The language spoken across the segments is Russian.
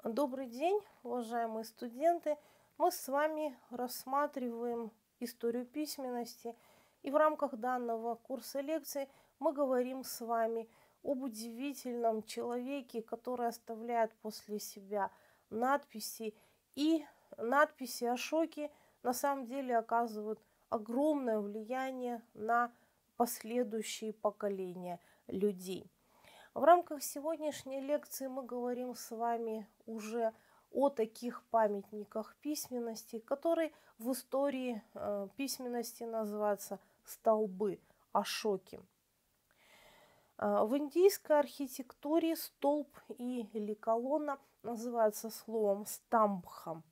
Добрый день, уважаемые студенты! Мы с вами рассматриваем историю письменности, и в рамках данного курса лекций мы говорим с вами об удивительном человеке, который оставляет после себя надписи, и надписи Ашоки на самом деле оказывают огромное влияние на последующие поколения людей. В рамках сегодняшней лекции мы говорим с вами уже о таких памятниках письменности, которые в истории письменности называются столбы Ашоки. В индийской архитектуре столб или колонна называется словом стамбха.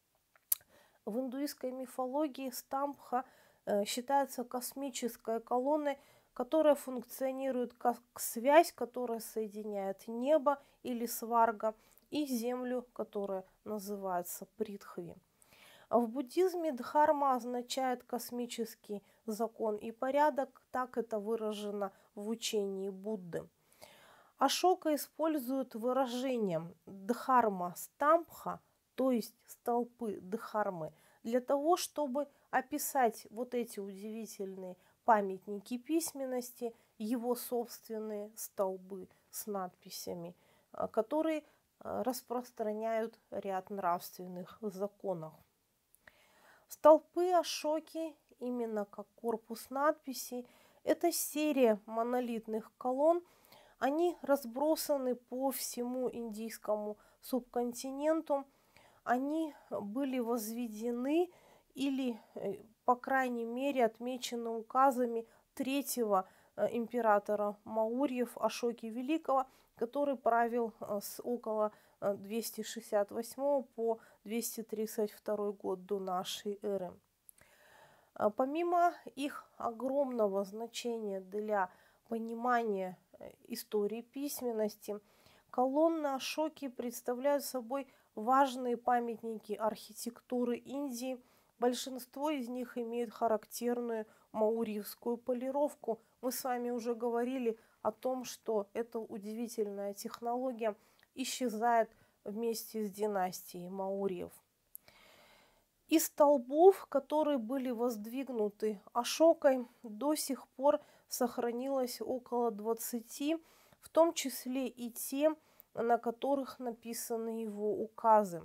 В индуистской мифологии стамбха считается космической колонной, которая функционирует как связь, которая соединяет небо или сварга и землю, которая называется притхви. В буддизме дхарма означает космический закон и порядок, так это выражено в учении Будды. Ашока использует выражение дхарма стамбха, то есть столпы дхармы, для того, чтобы описать вот эти удивительные памятники письменности, его собственные столбы с надписями, которые распространяют ряд нравственных законов. Столпы Ашоки, именно как корпус надписей, это серия монолитных колонн. Они разбросаны по всему индийскому субконтиненту. Они были возведены или, по крайней мере, отмечены указами третьего императора Маурьев Ашоки Великого, который правил с около 268 по 232 год до нашей эры. Помимо их огромного значения для понимания истории письменности, колонны Ашоки представляют собой важные памятники архитектуры Индии. Большинство из них имеют характерную маурьевскую полировку. Мы с вами уже говорили о том, что эта удивительная технология исчезает вместе с династией Маурьев. Из столбов, которые были воздвигнуты Ашокой, до сих пор сохранилось около 20, в том числе и те, на которых написаны его указы.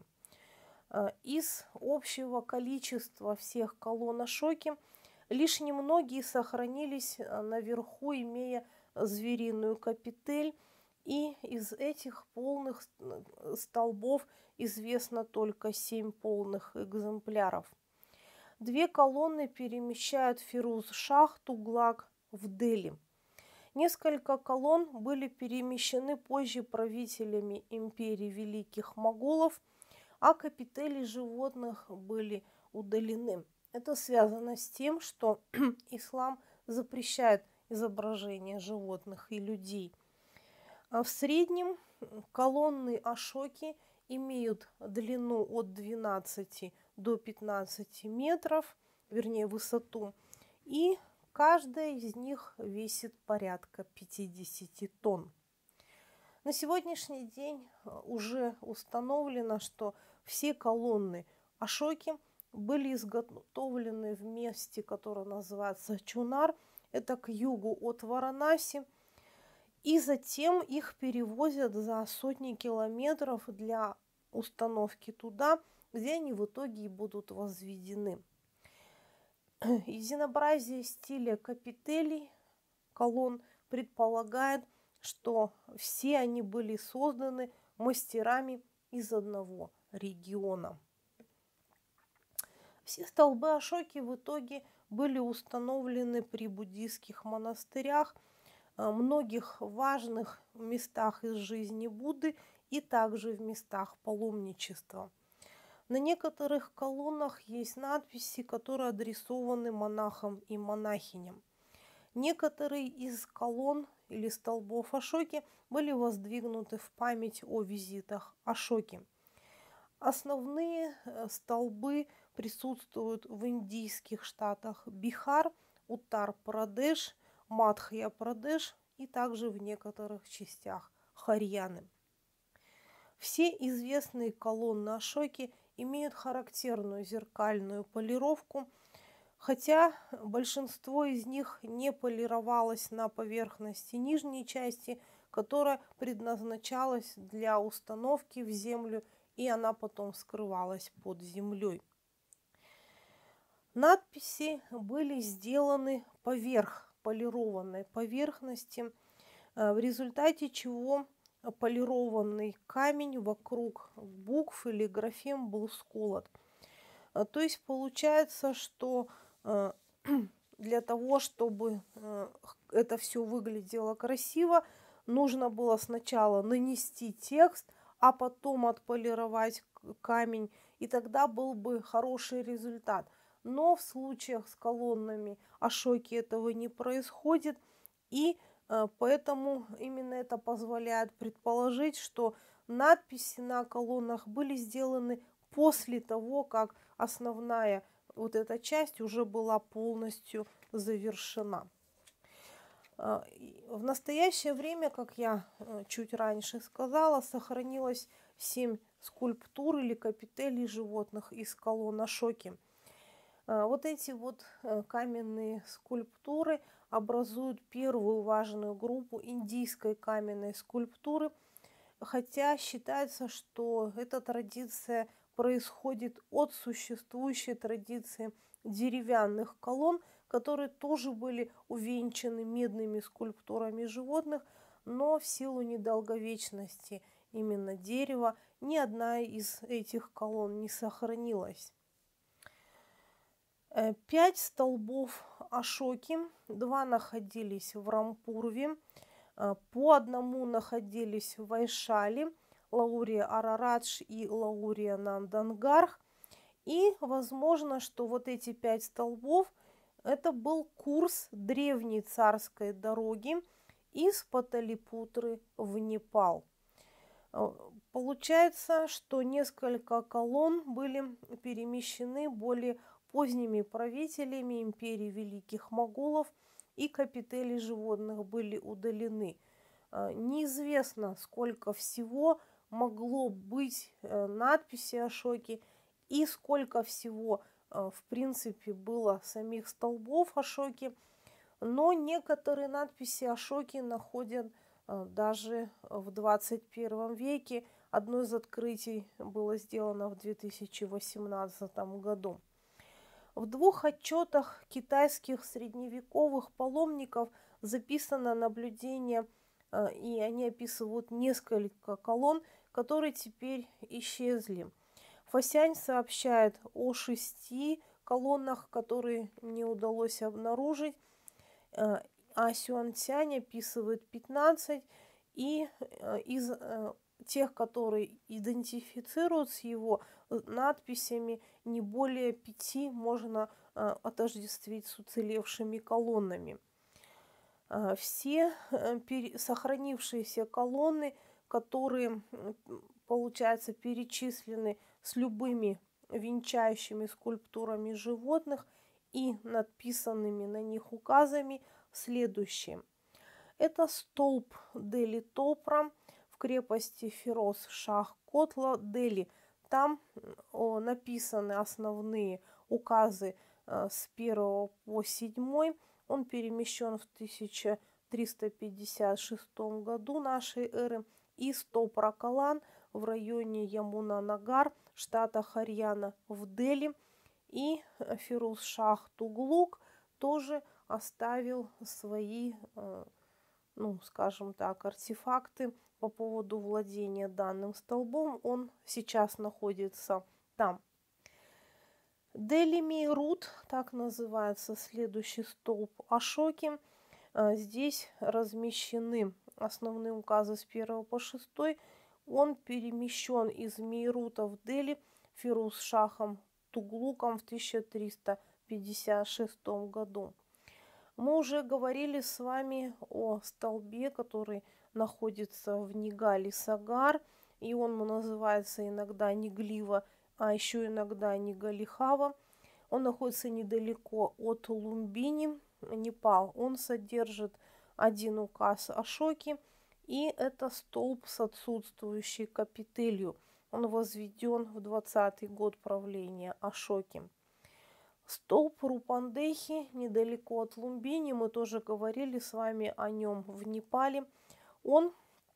Из общего количества всех колонн Ашоки лишь немногие сохранились наверху, имея звериную капитель, и из этих полных столбов известно только 7 полных экземпляров. 2 колонны перемещают Фируз-Шах Туглак в Дели. Несколько колонн были перемещены позже правителями империи Великих Моголов, а капители животных были удалены. Это связано с тем, что ислам запрещает изображение животных и людей. В среднем колонны Ашоки имеют длину от 12 до 15 метров, вернее высоту, и каждая из них весит порядка 50 тонн. На сегодняшний день уже установлено, что все колонны Ашоки были изготовлены в месте, которое называется Чунар, это к югу от Варанаси, и затем их перевозят за сотни километров для установки туда, где они в итоге и будут возведены. Единообразие стиля капителей колонн предполагает, что все они были созданы мастерами из одного региона. Все столбы Ашоки в итоге были установлены при буддийских монастырях, многих важных местах из жизни Будды и также в местах паломничества. На некоторых колоннах есть надписи, которые адресованы монахам и монахиням. Некоторые из колонн или столбов Ашоки были воздвигнуты в память о визитах Ашоки. Основные столбы присутствуют в индийских штатах Бихар, Уттар-Прадеш, Мадхья-Прадеш и также в некоторых частях Харьяны. Все известные колонны Ашоки имеют характерную зеркальную полировку, хотя большинство из них не полировалось на поверхности нижней части, которая предназначалась для установки в землю, и она потом скрывалась под землей. Надписи были сделаны поверх полированной поверхности, в результате чего полированный камень вокруг букв или графем был сколот. То есть получается, что для того, чтобы это все выглядело красиво, нужно было сначала нанести текст, а потом отполировать камень, и тогда был бы хороший результат. Но в случаях с колоннами Ашоки этого не происходит, и поэтому именно это позволяет предположить, что надписи на колоннах были сделаны после того, как основная вот эта часть уже была полностью завершена. В настоящее время, как я чуть раньше сказала, сохранилось 7 скульптур или капителей животных из колонн Ашоки. Вот эти вот каменные скульптуры образуют первую важную группу индийской каменной скульптуры, хотя считается, что эта традиция происходит от существующей традиции деревянных колонн, которые тоже были увенчаны медными скульптурами животных, но в силу недолговечности именно дерева ни одна из этих колонн не сохранилась. 5 столбов Ашоки, 2 находились в Рампурве, по одному находились в Вайшали, Лаурия Арарадж и Лаурия Нандангарх. И возможно, что вот эти 5 столбов это был курс древней царской дороги из Паталипутры в Непал. Получается, что несколько колонн были перемещены более поздними правителями империи Великих Моголов, и капители животных были удалены. Неизвестно, сколько всего могло быть надписей Ашоки и сколько всего, в принципе, было самих столбов Ашоки, но некоторые надписи Ашоки находят даже в 21 веке. Одно из открытий было сделано в 2018 году. В 2 отчетах китайских средневековых паломников записано наблюдение, и они описывают несколько колонн, которые теперь исчезли. Фасянь сообщает о 6 колоннах, которые не удалось обнаружить, а Сюаньцянь описывает 15, и из тех, которые идентифицируют с его надписями, не более 5 можно отождествить с уцелевшими колоннами. Все сохранившиеся колонны, которые, получается, перечислены с любыми венчающими скульптурами животных и надписанными на них указами, следующие. Это столб Дели Топра в крепости Фироз-Шах Котла, Дели. Там написаны основные указы с 1 по 7. Он перемещен в 1356 году нашей эры из Топра-Калан в районе Ямуна-Нагар, штата Харьяна, в Дели. И Фируз-Шах Туглук тоже оставил свои, скажем так, артефакты по поводу владения данным столбом. Он сейчас находится там. Дели Мейрут, так называется следующий столб Ашоки. Здесь размещены основные указы с 1 по 6. Он перемещен из Мейрута в Дели Фируз-Шахом Туглуком в 1356 году. Мы уже говорили с вами о столбе, который находится в Нигале-Сагар, и он называется иногда Ниглива, а еще иногда Нигалихава. Он находится недалеко от Лумбини, Непал. Он содержит один указ Ашоки И это столб с отсутствующей капителью. Он возведен в 20-й год правления Ашоки. Столб Рупандехи недалеко от Лумбини, мы тоже говорили с вами о нем в Непале. Он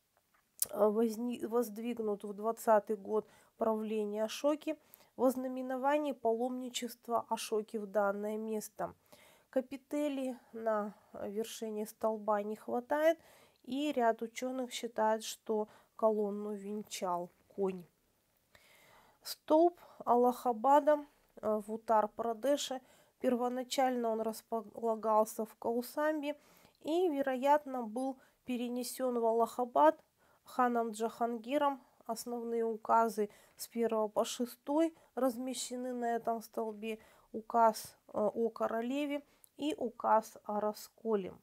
воздвигнут в 20-й год правления Ашоки во знаменовании паломничества Ашоки в данное место. Капители на вершине столба не хватает, и ряд ученых считает, что колонну венчал конь. Столб Аллахабада в Утар-Прадеше. Первоначально он располагался в Каусамби и, вероятно, был перенесен в Аллахабад ханом Джахангиром. Основные указы с 1 по 6 размещены на этом столбе. Указ о королеве и указ о расколе.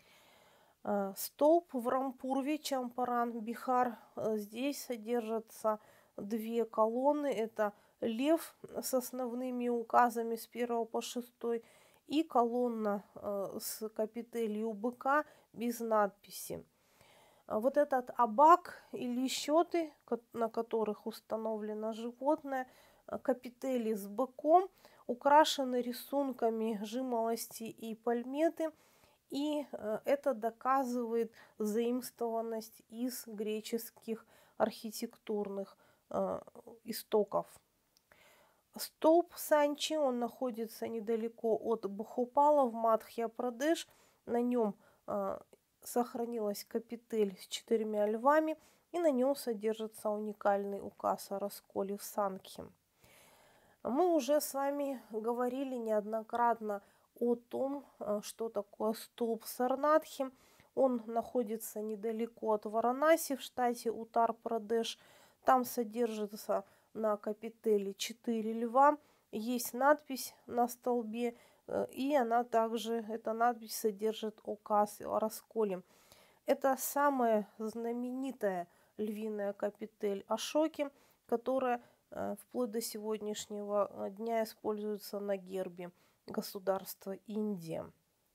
Столб в Рампурве, Чампаран, Бихар. Здесь содержатся две колонны. Это лев с основными указами с 1 по 6 и колонна с капителью быка без надписи. Вот этот абак или счеты, на которых установлено животное, капители с быком, украшены рисунками жимолости и пальметы, и это доказывает заимствованность из греческих архитектурных истоков. Столб Санчи, он находится недалеко от Бхопала в Мадхья-Прадеш. На нем сохранилась капитель с 4 львами, и на нем содержится уникальный указ о расколе в Сангхи. Мы уже с вами говорили неоднократно о том, что такое столб Сарнатхи. Он находится недалеко от Варанаси в штате Утар-Прадеш. Там содержится на капители 4 льва. Есть надпись на столбе, и эта надпись содержит указ о расколе. Это самая знаменитая львиная капитель Ашоки, которая вплоть до сегодняшнего дня используется на гербе государства Индия.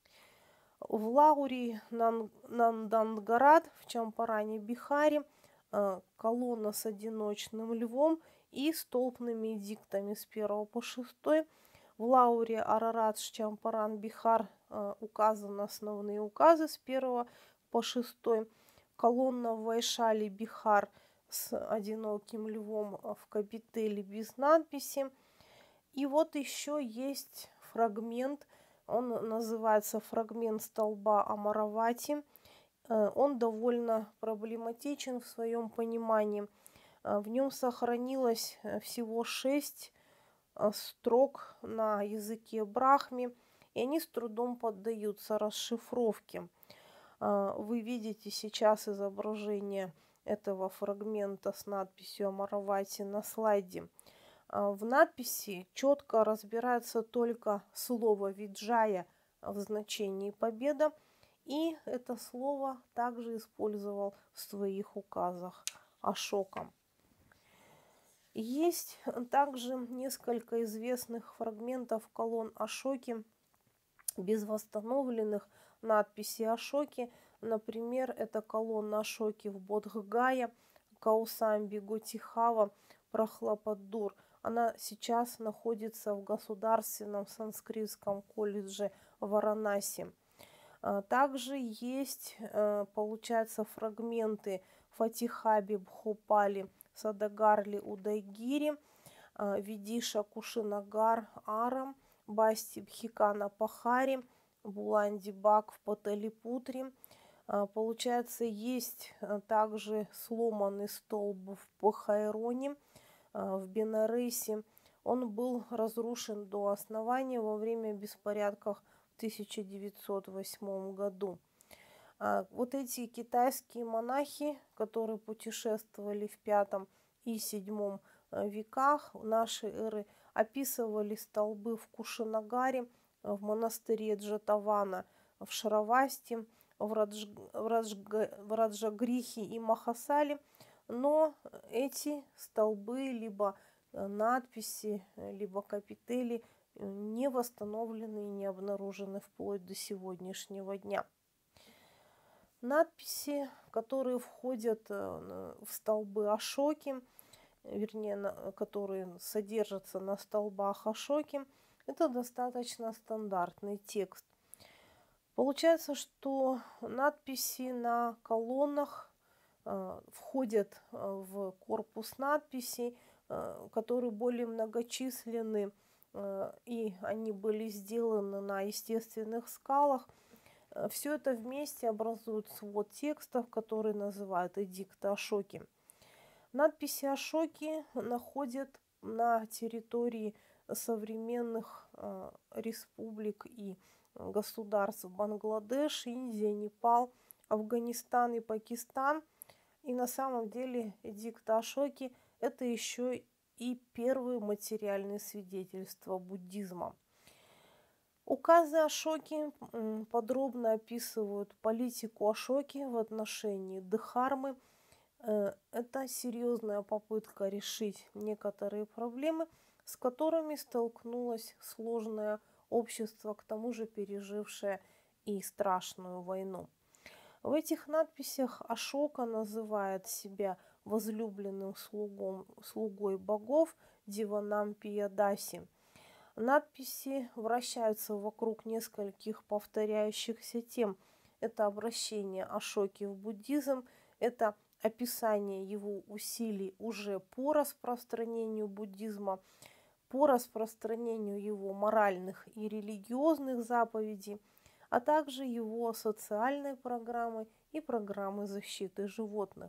В Лаури Нандангарат в Чампаране, Бихаре, колонна с одиночным львом и столбными эдиктами с 1 по 6. В Лауре Арарат, Чампаран, Бихар указаны основные указы с 1 по 6. Колонна в Вайшали, Бихар с одиноким львом в капители без надписи. И вот еще есть фрагмент, он называется фрагмент столба Амаравати. Он довольно проблематичен в своем понимании. В нем сохранилось всего 6 строк на языке брахми, и они с трудом поддаются расшифровке. Вы видите сейчас изображение этого фрагмента с надписью Амаравати на слайде. В надписи четко разбирается только слово «виджая» в значении «победа», и это слово также использовал в своих указах Ашока. Есть также несколько известных фрагментов колонн Ашоки без восстановленных надписей Ашоки. Например, это колонна Ашоки в Бодхгая, Каусамби, Готихава, Прахлападур. Она сейчас находится в Государственном санскритском колледже Варанаси. Также есть, получается, фрагменты Фатихаби, Бхопали, Садагарли, Удайгири, Видиша, Кушинагар, Арам, Басти, Бхикана, Пахари, Буланди, Бак в Паталипутре. Получается, есть также сломанный столб в Пахайроне, в Бенареси. Он был разрушен до основания во время беспорядков в 1908 году. Вот эти китайские монахи, которые путешествовали в V и VII веках нашей эры, описывали столбы в Кушинагаре, в монастыре Джатавана, в Шаравасти, в Раджагрихе и Махасале, но эти столбы, либо надписи, либо капители не восстановлены и не обнаружены вплоть до сегодняшнего дня. Надписи, которые входят в столбы Ашоки, вернее, которые содержатся на столбах Ашоки, это достаточно стандартный текст. Получается, что надписи на колоннах входят в корпус надписей, которые более многочисленны, и они были сделаны на естественных скалах. Все это вместе образует свод текстов, который называют эдикты Ашоки. Надписи Ашоки находят на территории современных республик и государств Бангладеш, Индия, Непал, Афганистан и Пакистан. И на самом деле эдикты Ашоки – это еще и первые материальные свидетельства буддизма. Указы Ашоки подробно описывают политику Ашоки в отношении Дхармы. Это серьезная попытка решить некоторые проблемы, с которыми столкнулось сложное общество, к тому же пережившее и страшную войну. В этих надписях Ашока называет себя возлюбленным слугой богов Диванампиядаси. Надписи вращаются вокруг нескольких повторяющихся тем. Это обращение Ашоки в буддизм, это описание его усилий уже по распространению буддизма, по распространению его моральных и религиозных заповедей, а также его социальной программы и программы защиты животных.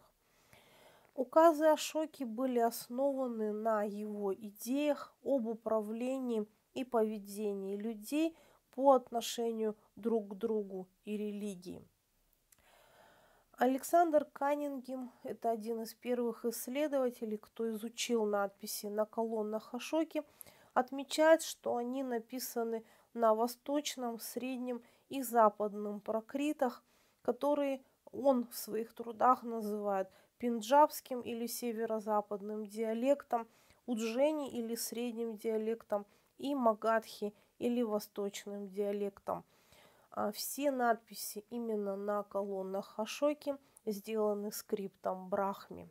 Указы Ашоки были основаны на его идеях об управлении и поведении людей по отношению друг к другу и религии. Александр Каннингем – это один из первых исследователей, кто изучил надписи на колоннах Ашоки, отмечает, что они написаны на восточном, среднем и западном пракритах, которые он в своих трудах называет пенджабским или северо-западным диалектом, уджени или средним диалектом и магадхи или восточным диалектом. Все надписи именно на колоннах Ашоки сделаны скриптом Брахми.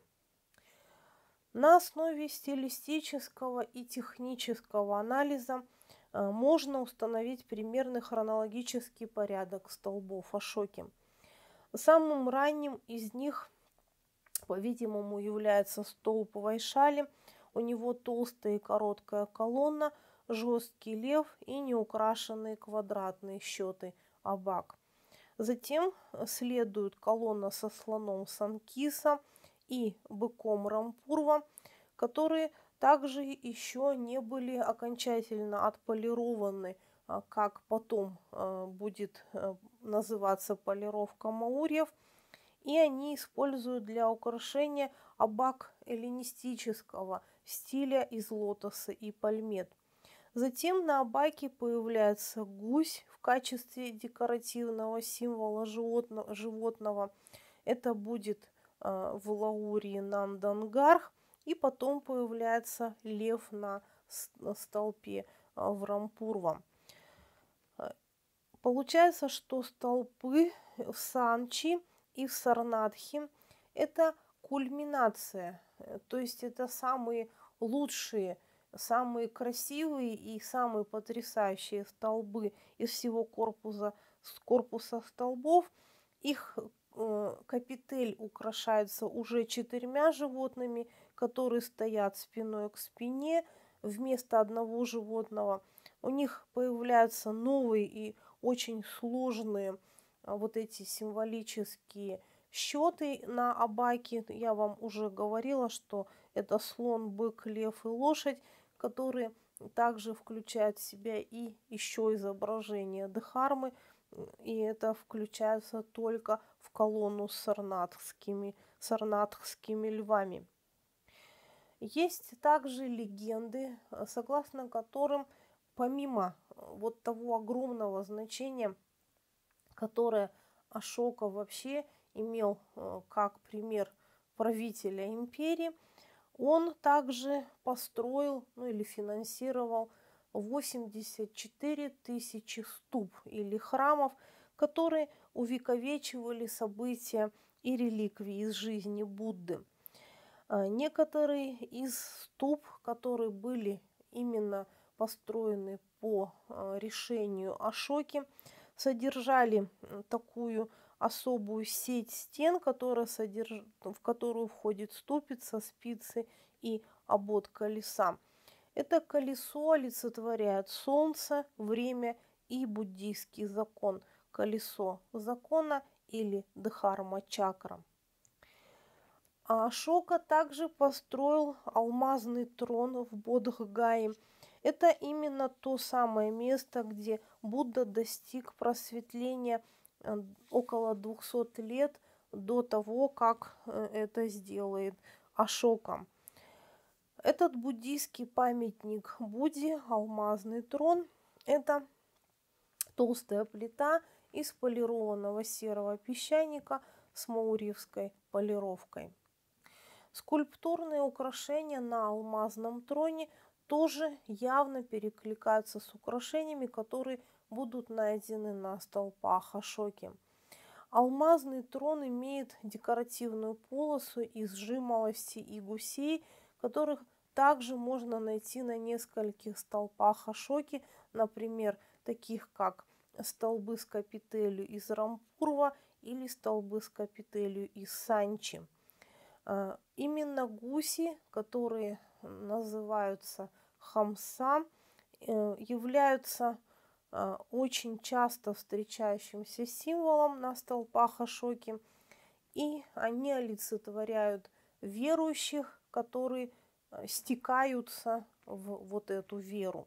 На основе стилистического и технического анализа можно установить примерный хронологический порядок столбов Ашоки. Самым ранним из них, по-видимому, является столб Вайшали. У него толстая и короткая колонна, жесткий лев и неукрашенные квадратные счеты Абак. Затем следует колонна со слоном Санкиса и быком Рампурва, которые также еще не были окончательно отполированы, как потом будет называться полировка маурьев, и они используют для украшения абак эллинистического стиля из лотоса и пальмет. Затем на абаке появляется гусь в качестве декоративного символа животного. Это будет в Лаурии Нандангарх. И потом появляется лев на столпе в Рампурва. Получается, что столпы в Санчи и в Сарнатхи – это кульминация, то есть это самые лучшие, самые красивые и самые потрясающие столбы из всего корпуса столбов. Их капитель украшается уже 4 животными, которые стоят спиной к спине вместо одного животного. У них появляются новые и очень сложные вот эти символические счеты на абаке. Я вам уже говорила, что это слон, бык, лев и лошадь, которые также включают в себя и еще изображение Дхармы, и это включается только в колонну с сарнатхскими львами. Есть также легенды, согласно которым помимо вот того огромного значения, которое Ашока вообще имел как пример правителя империи, он также построил, или финансировал 84 тысячи ступ или храмов, которые увековечивали события и реликвии из жизни Будды. Некоторые из ступ, которые были именно построены по решению Ашоки, содержали такую особую сеть стен, в которую входит ступица, спицы и обод колеса. Это колесо олицетворяет солнце, время и буддийский закон. Колесо закона или дхарма-чакра. А Ашока также построил алмазный трон в Бодх-Гае. Это именно то самое место, где Будда достиг просветления около 200 лет до того, как это сделает Ашока. Этот буддийский памятник Будде, алмазный трон, это толстая плита из полированного серого песчаника с маурьевской полировкой. Скульптурные украшения на алмазном троне тоже явно перекликаются с украшениями, которые будут найдены на столпах Ашоки. Алмазный трон имеет декоративную полосу из жимолости и гусей, которых также можно найти на нескольких столпах Ашоки, например, таких как столбы с капителью из Рампурва или столбы с капителью из Санчи. Именно гуси, которые называются хамса, являются очень часто встречающимся символом на столпах Ашоки, и они олицетворяют верующих, которые стекаются в вот эту веру.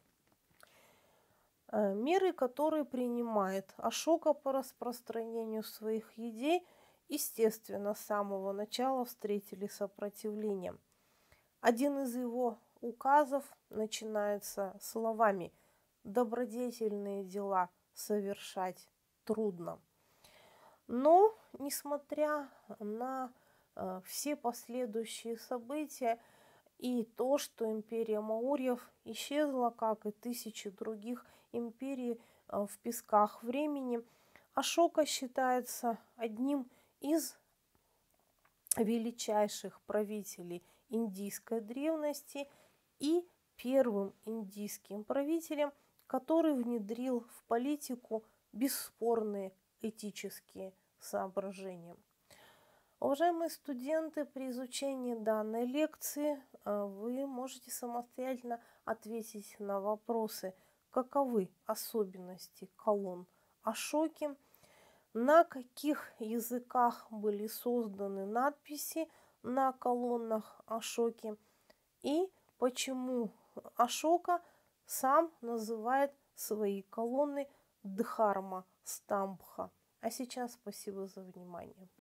Меры, которые принимает Ашока по распространению своих идей, естественно, с самого начала встретили сопротивление. Один из его указов начинается словами: «Добродетельные дела совершать трудно». Но, несмотря на все последующие события и то, что империя маурьев исчезла, как и тысячи других империй в песках времени, Ашока считается одним из величайших правителей индийской древности и первым индийским правителем, который внедрил в политику бесспорные этические соображения. Уважаемые студенты, при изучении данной лекции вы можете самостоятельно ответить на вопросы: каковы особенности колонн Ашоки, на каких языках были созданы надписи на колоннах Ашоки и почему Ашока сам называет свои колонны Дхарма-стамбха. А сейчас спасибо за внимание.